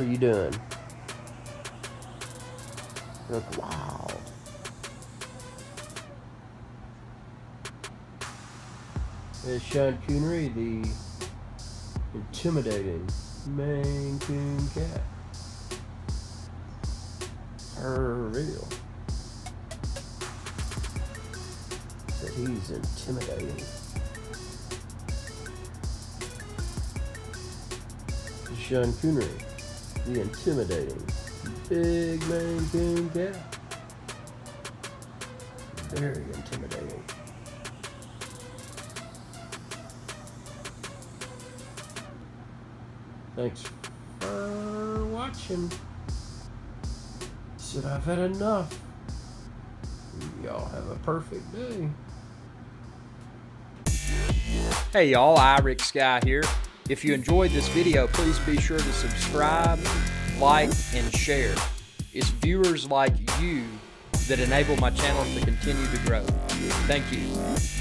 What are you doing? Look, wow. There's Sean Coonery, the intimidating Maine Coon cat. For real. That he's intimidating. Sean Coonery, the intimidating big Maine Coon cat. Very intimidating. Thanks for watching. Said I've had enough. Y'all have a perfect day. Hey y'all, Iric Sky here. If you enjoyed this video, please be sure to subscribe, like, and share. It's viewers like you that enable my channel to continue to grow. Thank you.